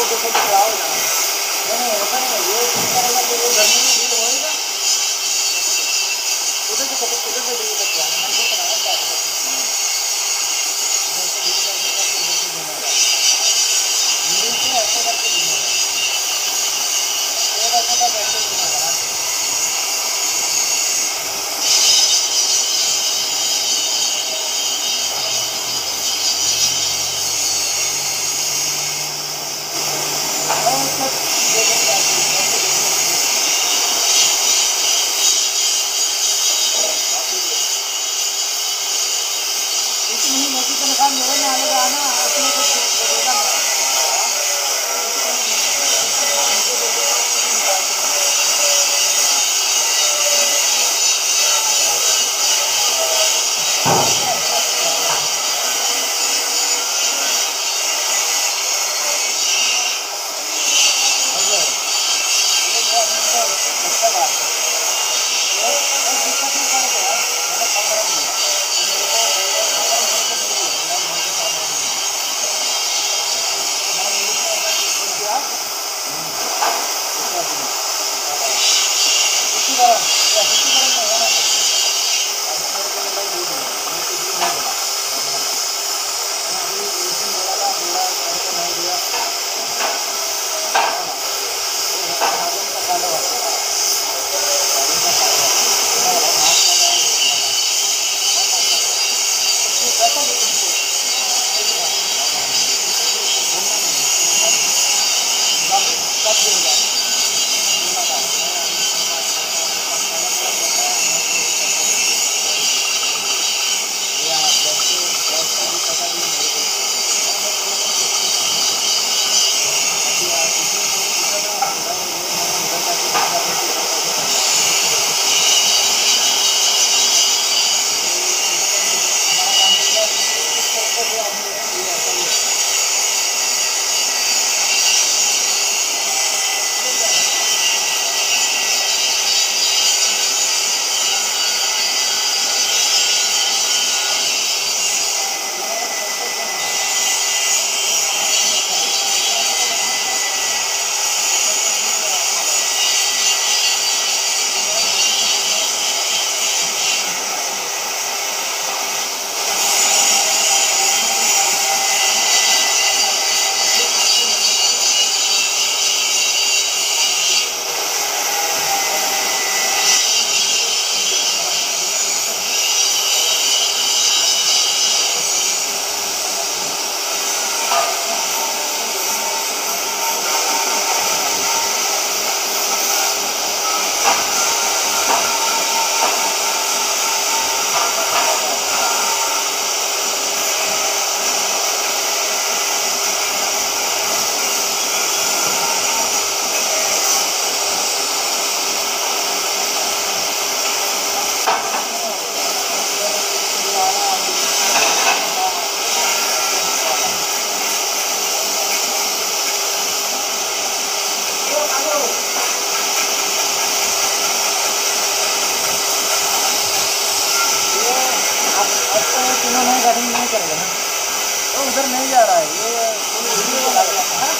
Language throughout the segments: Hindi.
उधर नहीं जा रहा है ये वीडियो वाला है।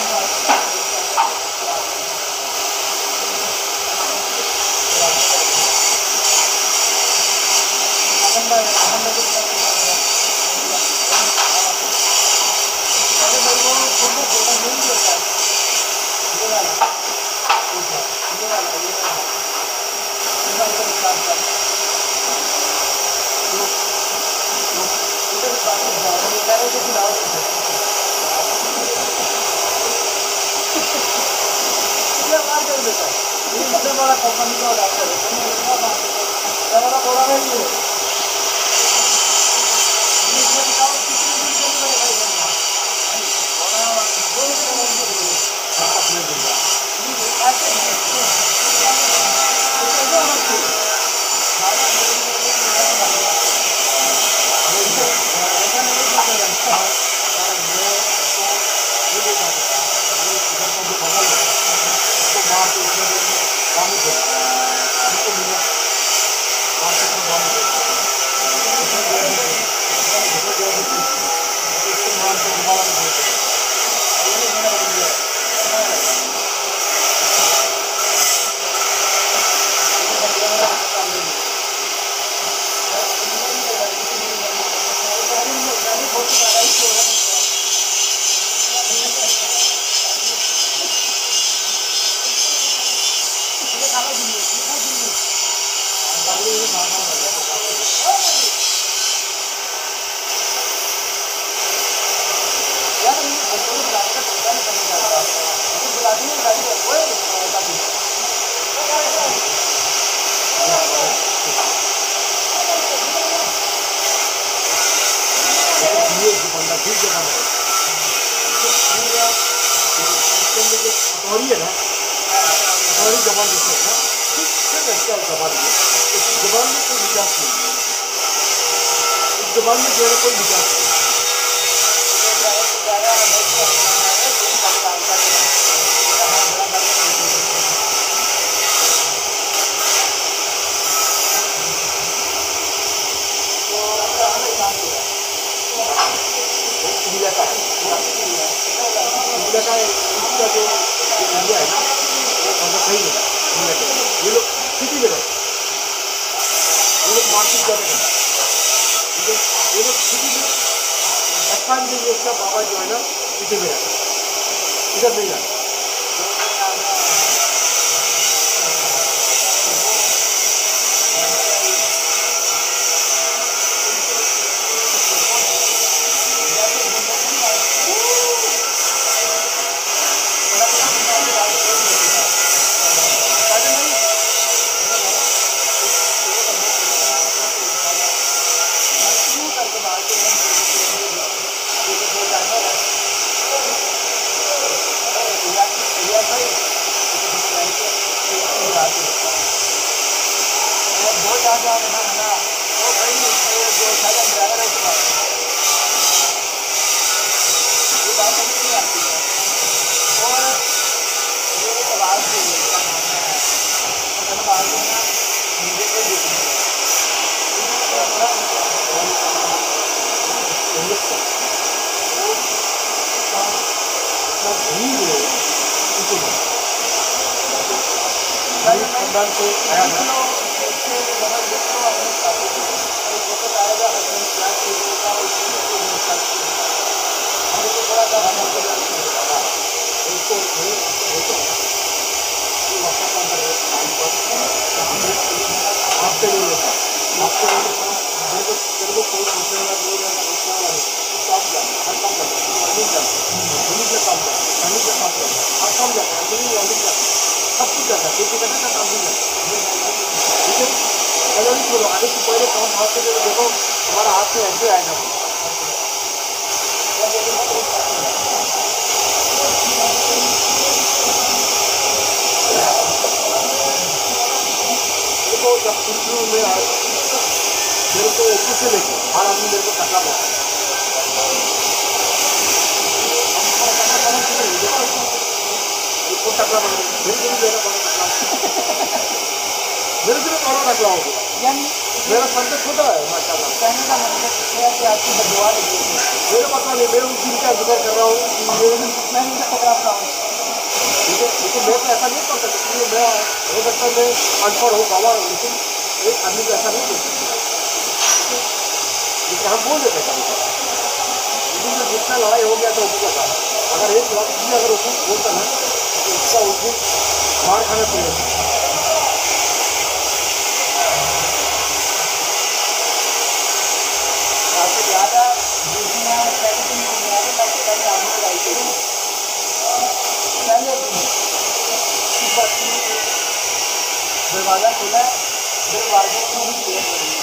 मेरे से करो रख लाओ मेरा सर तो छोटा है माशाल्लाह। कहने का मतलब है कि आपकी दुआ लगी है। मेरे पता नहीं, मैं उस दिन का इंतजार कर रहा हूँ। मैं नहीं टकरा रहा हूँ, ठीक है, लेकिन मैं तो ऐसा नहीं कर सकता क्योंकि मैं हो सकता है मैं अनपढ़ हूँ, गंवार हूँ, लेकिन एक आदमी को ऐसा नहीं बोल सकता, लेकिन हम बोल देते कभी कभी। लेकिन जो जितना लड़ाई हो गया तो उसी का था। अगर एक लफ्ज़ भी अगर उसको बोलता ना तो उसका उस दिन मार खाना चाहिए। आपको ज़्यादा दूसरा पैकेजिंग हो गया है, पैकेट का चाबी लगाई गई है पहले दरवाज़ा खुला है, दरवाजे को भी चेक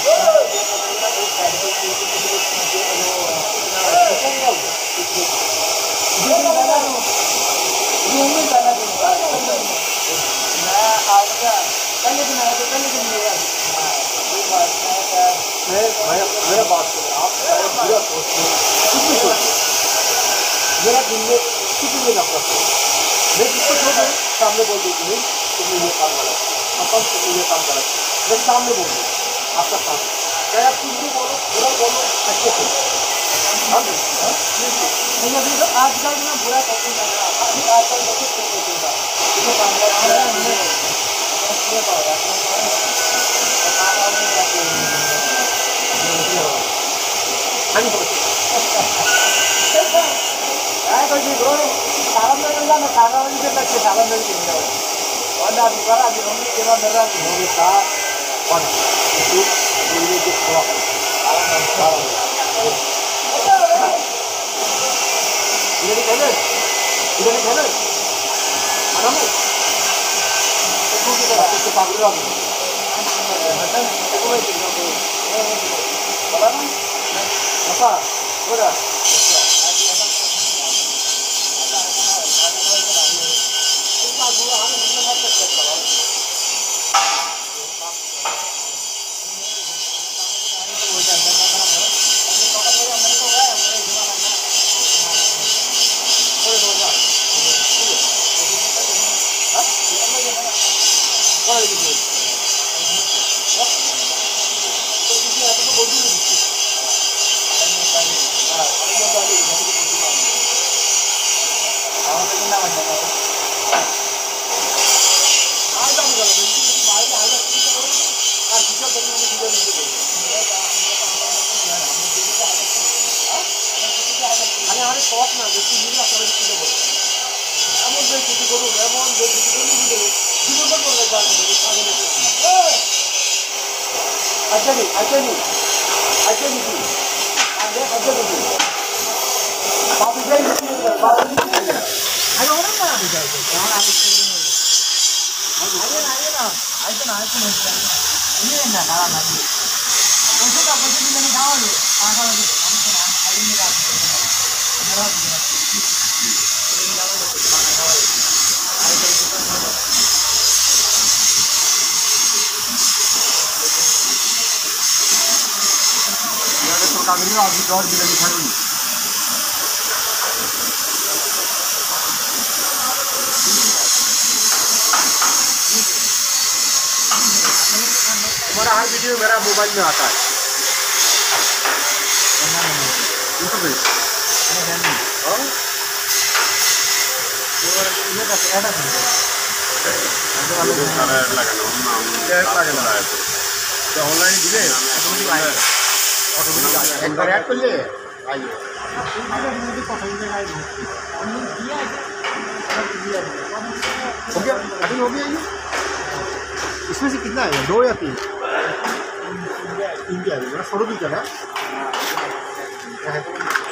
मेरा बात करें आप बुरा सोचते कुछ भी सोचते, मेरा दिन में किसी भी नफरत है, मैं जिसको छोड़ सामने बोल दूँ नहीं तुमने ये काम गलत, अपन तुमने ये काम गलत, मैं सामने बोल दूँ आपका काम चाहे आप कुछ भी बोलो, बुरा बोलो, अच्छे से नहीं। अभी तो आजकल में बुरा करते हैं, अभी आजकल बहुत कुछ होगा हमारा हर वीडियो मेरा मोबाइल में आता है। ऑनलाइन दिले ऑटोमेटिक ऐड कर लिए आइए हो गया अभी हो गया। इसमें से कितना है 2 या 3 तीन क्या है, 100 रुपये का है।